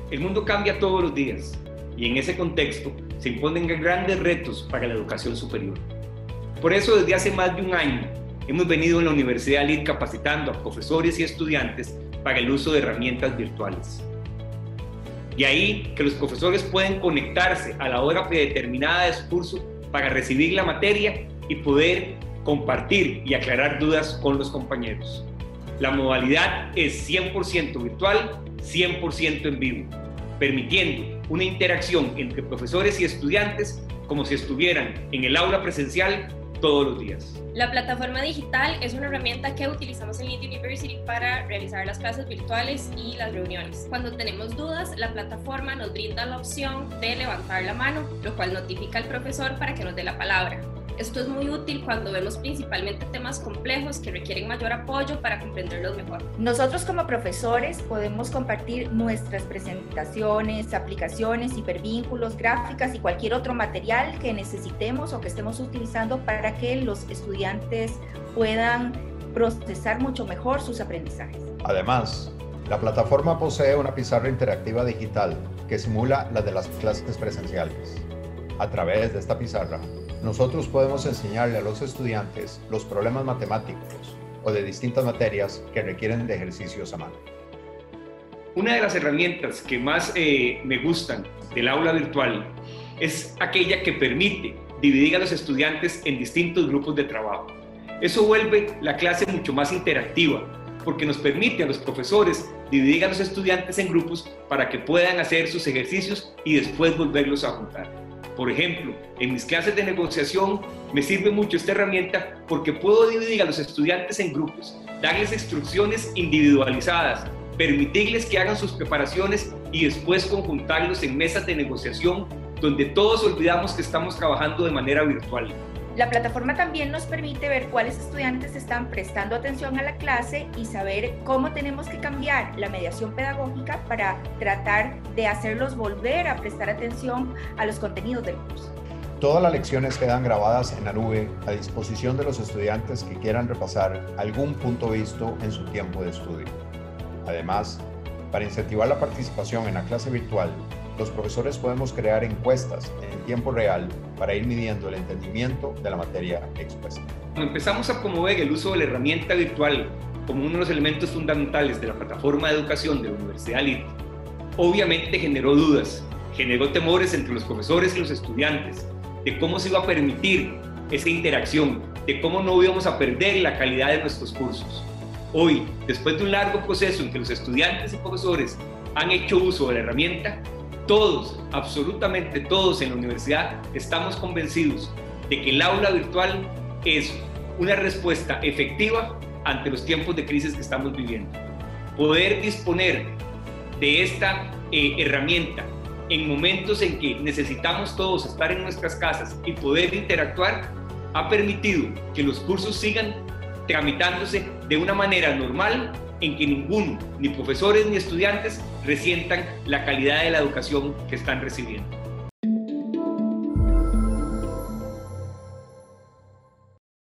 El mundo cambia todos los días y en ese contexto se imponen grandes retos para la educación superior. Por eso, desde hace más de un año, hemos venido en la Universidad LID capacitando a profesores y estudiantes para el uso de herramientas virtuales. De ahí que los profesores pueden conectarse a la hora predeterminada de su curso para recibir la materia y poder compartir y aclarar dudas con los compañeros. La modalidad es 100% virtual, 100% en vivo, permitiendo una interacción entre profesores y estudiantes como si estuvieran en el aula presencial todos los días. La plataforma digital es una herramienta que utilizamos en Lead University para realizar las clases virtuales y las reuniones. Cuando tenemos dudas, la plataforma nos brinda la opción de levantar la mano, lo cual notifica al profesor para que nos dé la palabra. Esto es muy útil cuando vemos principalmente temas complejos que requieren mayor apoyo para comprenderlos mejor. Nosotros como profesores podemos compartir nuestras presentaciones, aplicaciones, hipervínculos, gráficas y cualquier otro material que necesitemos o que estemos utilizando para que los estudiantes puedan procesar mucho mejor sus aprendizajes. Además, la plataforma posee una pizarra interactiva digital que simula la de las clases presenciales. A través de esta pizarra, nosotros podemos enseñarle a los estudiantes los problemas matemáticos o de distintas materias que requieren de ejercicios a mano. Una de las herramientas que más me gustan del aula virtual es aquella que permite dividir a los estudiantes en distintos grupos de trabajo. Eso vuelve la clase mucho más interactiva, porque nos permite a los profesores dividir a los estudiantes en grupos para que puedan hacer sus ejercicios y después volverlos a juntar. Por ejemplo, en mis clases de negociación me sirve mucho esta herramienta porque puedo dividir a los estudiantes en grupos, darles instrucciones individualizadas, permitirles que hagan sus preparaciones y después conjuntarlos en mesas de negociación donde todos olvidamos que estamos trabajando de manera virtual. La plataforma también nos permite ver cuáles estudiantes están prestando atención a la clase y saber cómo tenemos que cambiar la mediación pedagógica para tratar de hacerlos volver a prestar atención a los contenidos del curso. Todas las lecciones quedan grabadas en la nube a disposición de los estudiantes que quieran repasar algún punto visto en su tiempo de estudio. Además, para incentivar la participación en la clase virtual, los profesores podemos crear encuestas en tiempo real para ir midiendo el entendimiento de la materia expuesta. Cuando empezamos a promover el uso de la herramienta virtual como uno de los elementos fundamentales de la plataforma de educación de la Universidad LID, obviamente generó dudas, generó temores entre los profesores y los estudiantes de cómo se iba a permitir esa interacción, de cómo no íbamos a perder la calidad de nuestros cursos. Hoy, después de un largo proceso en que los estudiantes y profesores han hecho uso de la herramienta, todos, absolutamente todos en la universidad estamos convencidos de que el aula virtual es una respuesta efectiva ante los tiempos de crisis que estamos viviendo. Poder disponer de esta herramienta en momentos en que necesitamos todos estar en nuestras casas y poder interactuar ha permitido que los cursos sigan tramitándose de una manera normal en que ninguno, ni profesores ni estudiantes, resientan la calidad de la educación que están recibiendo.